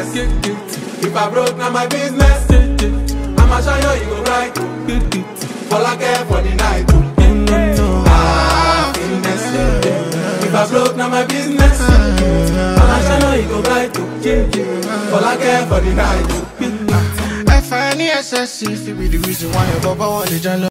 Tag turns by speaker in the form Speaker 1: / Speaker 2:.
Speaker 1: If I broke, now my business. I'ma show you, you go right. All I care for the night. If I broke, now my business. I'ma show you, you go right. All I care for the night.
Speaker 2: I find the SSC, if it be the reason why your baba want the